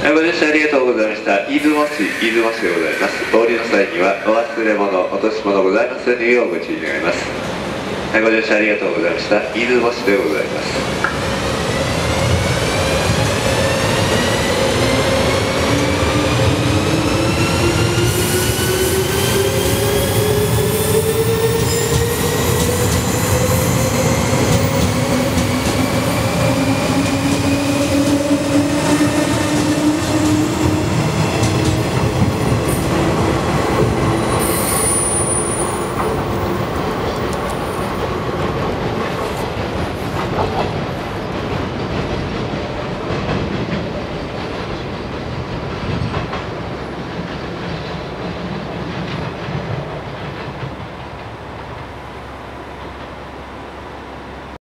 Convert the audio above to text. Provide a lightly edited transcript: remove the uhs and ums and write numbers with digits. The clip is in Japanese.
ご乗車ありがとうございました。出雲市でございます。お降りの際にはお忘れ物、落とし物ございませんようご注意願います。ご乗車ありがとうございました。出雲市でございます。 はい。